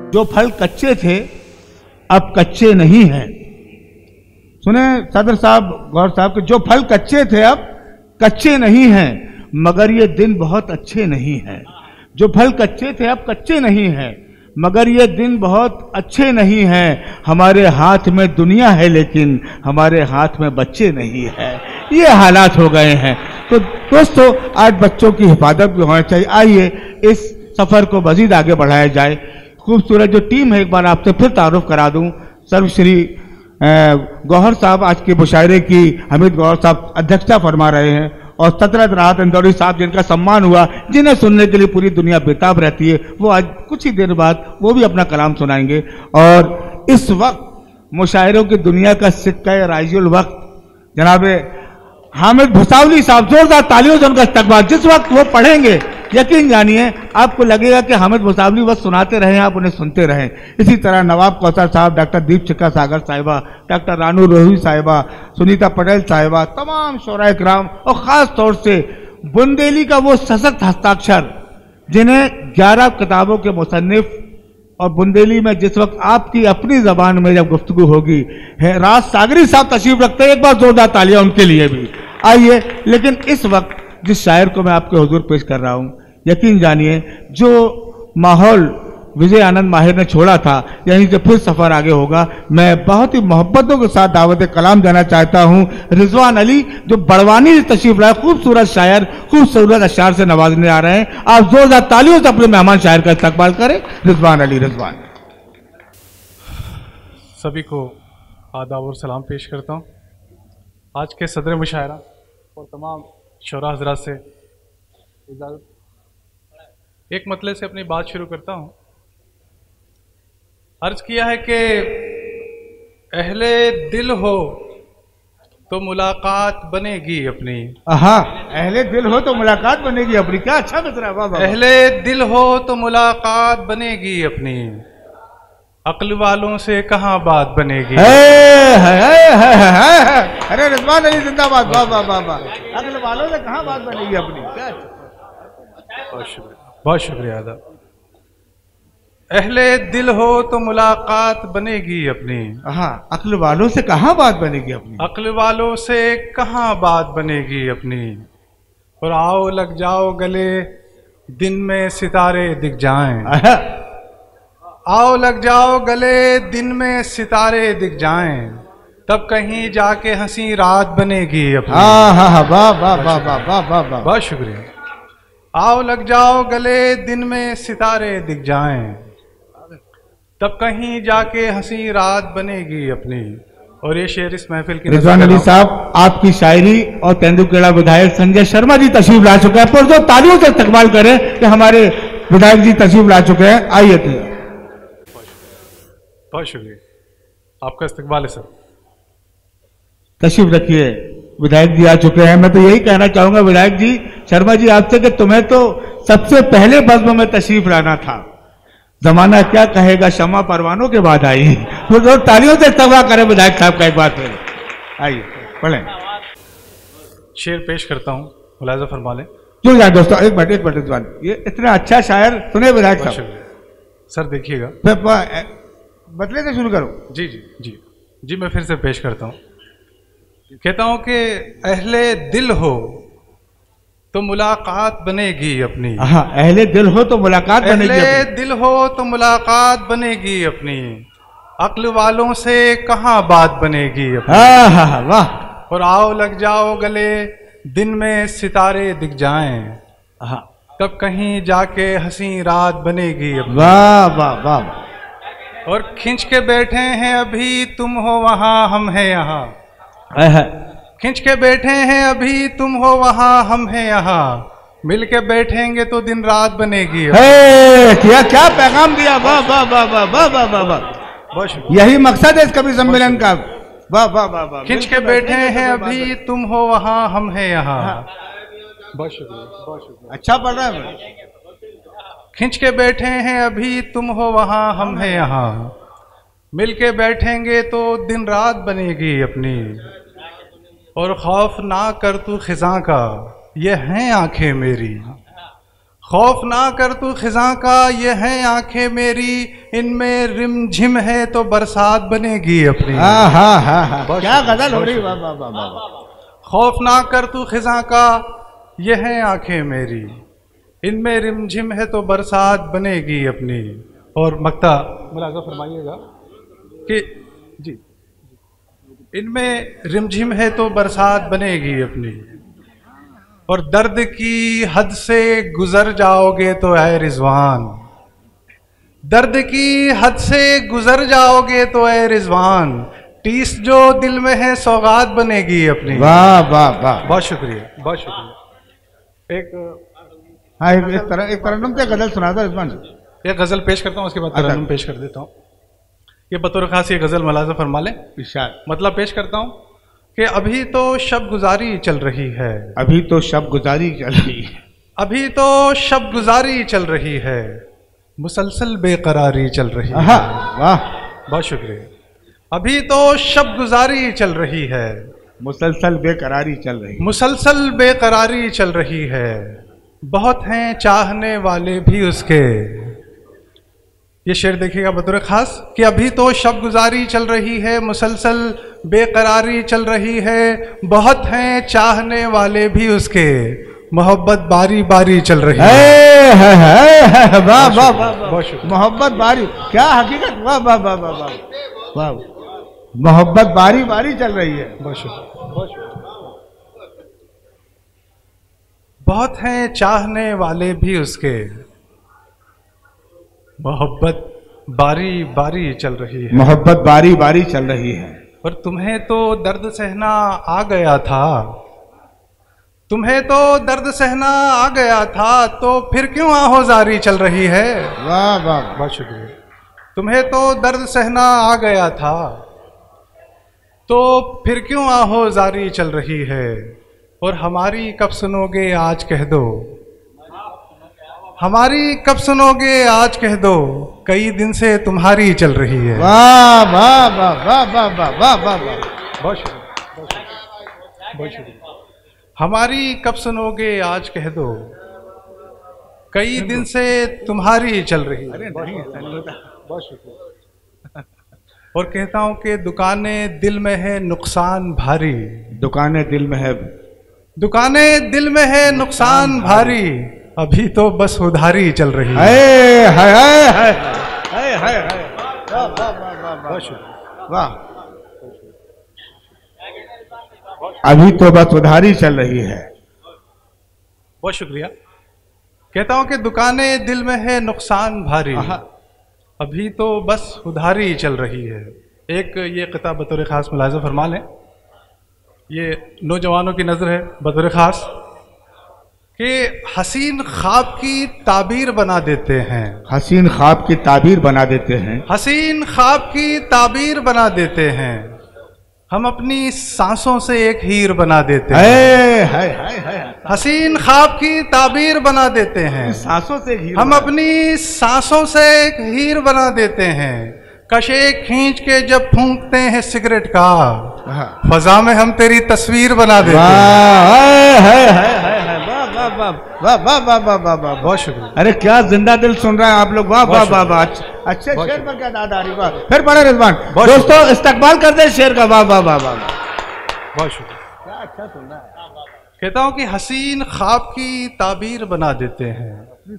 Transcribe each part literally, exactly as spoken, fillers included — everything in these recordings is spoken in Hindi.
जो फल कच्चे थे अब कच्चे नहीं हैं। सुने सदर साहब, गौर साहब के, जो फल कच्चे थे अब कच्चे नहीं हैं, मगर ये दिन बहुत अच्छे नहीं हैं। जो फल कच्चे थे अब कच्चे नहीं हैं, मगर ये दिन बहुत अच्छे नहीं हैं। हमारे हाथ में दुनिया है लेकिन हमारे हाथ में बच्चे नहीं है। ये हालात हो गए हैं। तो दोस्तों, आज बच्चों की हिफाजत भी होनी चाहिए। आइए इस सफर को मजीद आगे बढ़ाया जाए। खूबसूरत जो टीम है, एक बार आपसे फिर तारुफ करा दूं। सर्वश्री गौहर साहब आज के मुशायरे की हमीद गौहर साहब अध्यक्षता फरमा रहे हैं, और सतरत राहत इंदौरी साहब जिनका सम्मान हुआ, जिन्हें सुनने के लिए पूरी दुनिया बेताब रहती है, वो आज कुछ ही देर बाद वो भी अपना कलाम सुनाएंगे। और इस वक्त मुशायरों की दुनिया का सिक्का राइजुल वक्त जनाब हामिद भुसावली साहब, जोरदार तालियों से उनका इस्तकबाल। जिस वक्त वो पढ़ेंगे यकीन जानिए आपको लगेगा कि हामिद भुसावली बस सुनाते रहे, आप उन्हें सुनते रहें। इसी तरह नवाब कौसर साहब, डॉक्टर दीप चिक्का सागर साहिबा, डॉक्टर रानू रोही साहिबा, सुनीता पटेल साहिबा, तमाम शोरा इकराम, और ख़ास तौर से बुंदेली का वो सशक्त हस्ताक्षर जिन्हें ग्यारह किताबों के मुसन्निफ, और बुंदेली में जिस वक्त आपकी अपनी जबान में जब गुफ्तगू होगी, है राज सागरी साहब तशरीफ रखते हैं। एक बार जोरदार तालियां उनके लिए भी। आइए, लेकिन इस वक्त जिस शायर को मैं आपके हुजूर पेश कर रहा हूं, यकीन जानिए जो माहौल विजय आनंद माहिर ने छोड़ा था, यहीं से फिर सफर आगे होगा। मैं बहुत ही मोहब्बतों के साथ दावत कलाम देना चाहता हूं रिजवान अली, जो बड़वानी से तशरीफ लाए, खूबसूरत शायर, खूबसूरत अशार से नवाजने आ रहे हैं। आप जोरदार तालियों से अपने मेहमान शायर का इस्तकबाल करें। रिजवान अली। रिजवान। सभी को आदाब और सलाम पेश करता हूं। आज के सदर मुशायरा और तमाम शोरा हजरात से इजाज़त, एक मतले से अपनी बात शुरू करता हूं। अर्ज किया है कि अहले दिल हो तो मुलाकात बनेगी अपनी। हाँ, अहले दिल हो तो मुलाकात बनेगी अपनी। क्या अच्छा मिसरा। वाह वाह। अहले दिल हो तो मुलाकात बनेगी अपनी, अक्ल वालों से कहाँ बात बनेगी। है, है, है, है, है, है। अरे रिजवान अली जिंदाबाद। वाह वाह वाह वाह। अक्ल वालों से कहाँ बात बनेगी अपनी। क्या बहुत शुक्रिया, बहुत शुक्रिया अदा। अहले दिल हो तो मुलाकात बनेगी अपनी। हाँ, अक्ल वालों से कहाँ बात बनेगी अपनी। अक्ल वालों से कहाँ बात बनेगी अपनी। और आओ लग जाओ गले दिन में सितारे दिख जाएं। आओ लग जाओ गले दिन में सितारे दिख जाएं, तब कहीं जाके हंसी रात बनेगी अपनी। हाँ हाँ हाँ, वाह वाह वाह वाह वाह वाह वाह। बहुत शुक्रिया। आओ लग जाओ गले दिन में सितारे दिख जाएं, तब कहीं जाके हंसी रात बनेगी अपनी। और ये शेर इस महफिल की। रिजवान अली साहब, आपकी शायरी और तेंदुखेड़ा विधायक संजय शर्मा जी तशरीफ ला चुके हैं। पुरजोर तालियों से इस्तकबाल करें कि हमारे विधायक जी तशरीफ ला चुके हैं। आइए। बहुत शुक्रिया, आपका इस्तकबाल है सर। तशरीफ रखिए। विधायक जी आ चुके हैं। मैं तो यही कहना चाहूंगा विधायक जी शर्मा जी आपसे कि तुम्हें तो सबसे पहले बज़्म में तशरीफ लाना था। जमाना क्या कहेगा, शमा परवानों के बाद आई। तो तालियों से इस्तकबाल करें विधायक साहब का एक बार फिर। आइए पढ़ें। शेर पेश करता हूँ, मुलाज़ा फरमा लें। जुड़ जाए दोस्तों। एक मिनट एक मिनट। ये इतना अच्छा शायर सुने विधायक साहब। सर देखिएगा, बतले से शुरू करो। जी जी जी जी मैं फिर से पेश करता हूँ। कहता हूँ कि अहले दिल हो तो मुलाकात बनेगी अपनी। हाँ, अहले दिल हो तो मुलाकात बनेगी। अहले दिल हो तो मुलाकात बनेगी अपनी, अक्ल वालों से कहाँ बात बनेगी अपनी। हाँ हाँ हाँ, वाह। और आओ लग जाओ गले दिन में सितारे दिख जाएं, हाँ, तब कहीं जाके हंसी रात बनेगी अपनी। वाह वाह वाह। और खिंच के बैठे हैं अभी तुम हो वहाँ हम हैं यहाँ। खिंच के बैठे हैं अभी तुम हो वहाँ हम हैं यहाँ, मिल के बैठेंगे तो दिन रात बनेगी। क्या क्या पैगाम दिया। वाह वाह वाह वाह वाह वाह वाह वाह। यही मकसद है इस कवि सम्मेलन का। वाह वाह वाह वाह। खिंच के बैठे हैं अभी तुम हो वहाँ हम हैं यहाँ। बहुत शुक्रिया, बहुत शुक्रिया। अच्छा पढ़ रहा है। खिंच के बैठे हैं अभी तुम हो वहाँ हम हैं यहाँ, मिल के बैठेंगे तो दिन रात बनेगी अपनी। और खौफ ना कर तू खिज़ां का, ये हैं आंखें मेरी। खौफ ना कर तू खिजा का, ये हैं आंखें मेरी, इनमें रिमझिम है तो बरसात बनेगी अपनी। हाँ हाँ हाँ हाँ, क्या गजल हो रही, वाह वाह वाह वाह। खौफ ना कर तू खिजा का, ये हैं आंखें मेरी, इनमें रिमझिम है तो बरसात बनेगी अपनी। और मक्ता मुलाज़ा फरमाइएगा कि जी, इनमें रिमझिम है तो बरसात बनेगी अपनी, और दर्द की हद से गुजर जाओगे तो ऐ रिजवान, दर्द की हद से गुजर जाओगे तो ऐ रिजवान, टीस जो दिल में है सौगात बनेगी अपनी। वाह वाह वाह, बहुत शुक्रिया, बहुत शुक्रिया। एक हाँ, एक, एक तरह एक तरन्नुम से गजल सुना दो रिजवान। एक गजल पेश करता हूँ, उसके बाद तरन्नुम पेश कर देता हूँ। ये बतौर खास ये गजल मुलाज़ा फरमा लें। इरशाद। मतलब पेश करता हूँ कि अभी तो शब गुजारी चल रही है, अभी तो शब गुजारी चल रही है, अभी तो शब गुजारी चल रही है, मुसलसल बेकरारी चल रही है। वाह, बहुत शुक्रिया। अभी तो शब गुजारी चल रही है, मुसलसल बेकरारी चल रही है, मुसलसल बेकरारी चल रही है, बहुत हैं चाहने वाले भी उसके। ये शेर देखिएगा बतौर खास कि अभी तो शब गुजारी चल रही है, मुसलसल बेकरारी चल रही है, बहुत हैं चाहने वाले भी उसके, मोहब्बत बारी बारी चल रही है। वाह वाह वाह, मोहब्बत बारी, क्या हकीकत, वाह वाह वाह वाह वाह, मोहब्बत बारी बारी चल रही है। बहुत हैं चाहने वाले भी उसके, मोहब्बत बारी बारी चल रही है, मोहब्बत बारी बारी चल रही है। और तुम्हें तो दर्द सहना आ गया था, तुम्हें तो दर्द सहना आ गया था, तो फिर क्यों आहोजारी चल रही है। वाह वाह, बहुत शुक्रिया। तुम्हें तो दर्द सहना आ गया था, तो फिर क्यों आहोजारी चल रही है, और हमारी कब सुनोगे आज कह दो, हमारी कब सुनोगे आज कह दो, कई दिन से तुम्हारी चल रही है। वाह वाह वाह वाह वाह वाह वाह वाह, बहुत शुक्रिया, बहुत शुक्रिया। हमारी कब सुनोगे आज कह दो, कई दिन से तुम्हारी चल रही है। बहुत शुक्रिया। और कहता हूं कि दुकानें दिल में है नुकसान भारी, दुकानें दिल में है, दुकानें दिल में है नुकसान भारी, अभी तो बस उधारी चल रही है। हाय हाय हाय हाय हाय हाय, वाह वाह वाह वाह वाह, अभी तो बस उधारी चल रही है। बहुत शुक्रिया। कहता हूं कि दुकानें दिल में है नुकसान भारी, अभी तो बस उधारी चल रही है। एक ये किताब बतौर खास मुलाज़ा फरमा लें, ये नौजवानों की नज़र है बतौर खास कि हसीन ख्वाब की ताबीर बना देते हैं, हसीन ख्वाब की ताबीर बना देते हैं, हसीन ख्वाब की ताबीर बना देते हैं, हम अपनी सांसों से एक हीर बना देते हैं। है, है, है, है। हसीन ख्वाब की ताबीर बना देते हैं, सांसों से हीर, हम अपनी सांसों से एक हीर बना देते हैं, कशे खींच के जब फूंकते हैं सिगरेट का, फजा में हम तेरी तस्वीर बना देते हैं। वाह वाह वाह वाह वाह वाह वाह, बहुत शुक्रिया। अरे क्या जिंदा दिल सुन रहे हैं आप लोग, वाह वाह वाह वाह, अच्छे शेर पर क्या दाद आ रही, वाह। फिर पढ़े रिजवान दोस्तों, इस्तकबाल कर दे शेर का, वाह वाह वाह वाह, बहुत शुक्रिया, क्या अच्छा सुन रहा है। कहता हूँ कि हसीन ख्वाब की ताबीर बना देते हैं,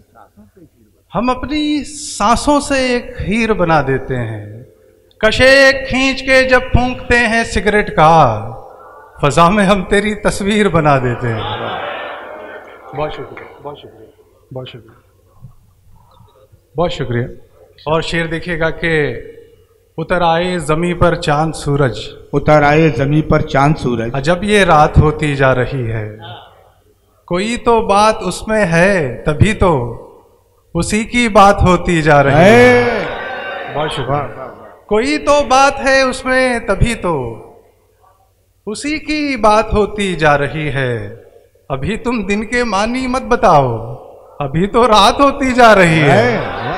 हम अपनी सांसों से एक हीर बना देते हैं, कशे खींच के जब फूंकते हैं सिगरेट का, फजा में हम तेरी तस्वीर बना देते हैं। बहुत शुक्रिया, बहुत शुक्रिया, बहुत शुक्रिया, बहुत शुक्रिया। और शेर देखिएगा कि उतर आए जमी पर चांद सूरज, उतर आए जमी पर चांद सूरज, अजब ये रात होती जा रही है, कोई तो बात उसमें है तभी तो उसी की बात होती जा रही है। बहुत शुक्रिया। कोई तो बात है उसमें तभी तो उसी की बात होती जा रही है, अभी तुम दिन के मानी मत बताओ, अभी तो रात होती जा रही है।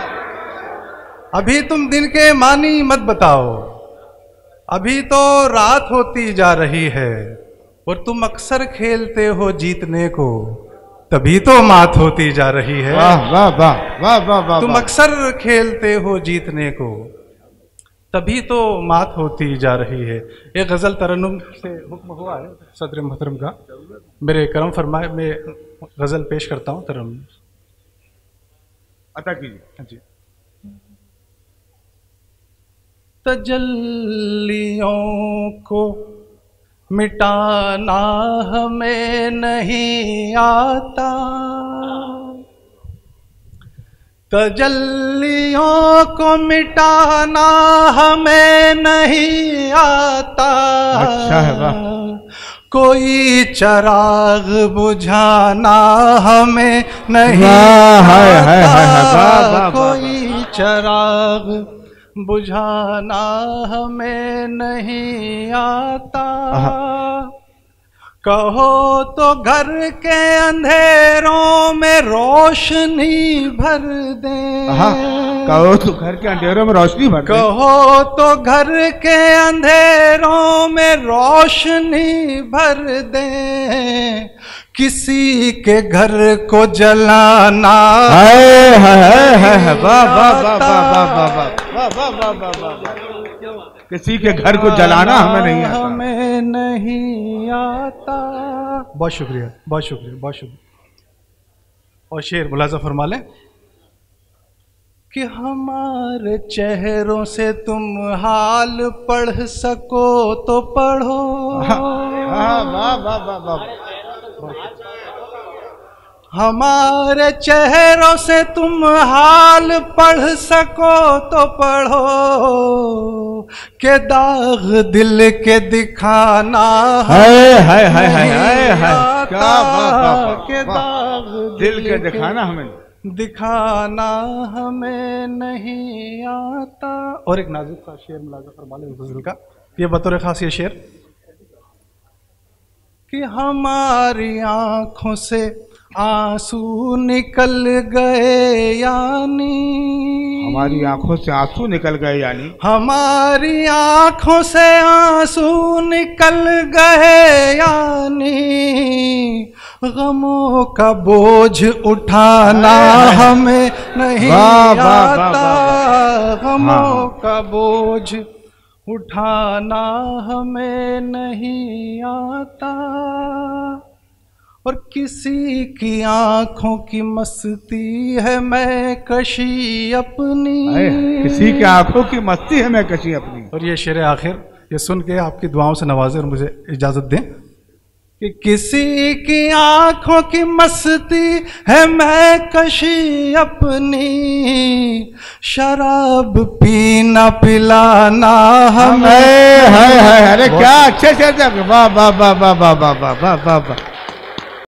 अभी तुम दिन के मानी मत बताओ, अभी तो रात होती जा रही है, और तुम अक्सर खेलते हो जीतने को, तभी तो मात होती जा रही है। वाह वाह वाह वाह वाह वाह। तुम अक्सर खेलते हो जीतने को, तभी तो मात होती जा रही है। एक गजल तरन्नुम से हुक्म हुआ है सदर मोहतरम का, मेरे करम फरमाए मैं गजल पेश करता हूँ तरन्नुम। अता कीजिए जी। तजल्लियों को मिटाना हमें नहीं आता, तजल्लियों को मिटाना हमें नहीं आता। अच्छा है, वाह। कोई चिराग बुझाना हमें नहीं आता, कोई चिराग बुझाना हमें नहीं आता। कहो तो घर के अंधेरों में रोशनी भर दे, कहो तो घर के अंधेरों में रोशनी भर दे, कहो तो घर के अंधेरों में रोशनी भर दे। किसी के घर को जलाना है है है वाह वाह वाह वाह वाह वाह वाह वाह। किसी के घर को जलाना हमें नहीं आता, हमें नहीं आता। बहुत शुक्रिया बहुत शुक्रिया बहुत शुक्रिया। और शेर मुलाजा फरमा लें कि हमारे चेहरों से तुम हाल पढ़ सको तो पढ़ो। वाह वाह वाह वाह। हमारे चेहरों से तुम हाल पढ़ सको तो पढ़ो, के दाग दिल के दिखाना है है है है है क्या बात, के दाग दिल के दिखाना हमें दिखाना हमें नहीं आता। और एक नाजुक सा शेर मुलाजा फरमा ले गजल का, ये बतौर खास ये शेर कि हमारी आंखों से आंसू निकल गए यानी, हमारी आंखों से आंसू निकल गए यानी, हमारी आंखों से आंसू निकल गए यानी। गमों का बोझ उठाना हमें नहीं आता, गमों का बोझ उठाना हमें नहीं आता। और किसी की आंखों की मस्ती है मैं कशी अपनी, किसी की आंखों की मस्ती है मैं कशी अपनी। और ये शेर आखिर ये सुन के आपकी दुआओं से नवाजें और मुझे इजाजत दें कि किसी की आंखों की मस्ती है मैं कशी अपनी। शराब पीना पिलाना हमें, अरे क्या अच्छे से वाह वाह वाह वाह वाह वाह वाह वाह।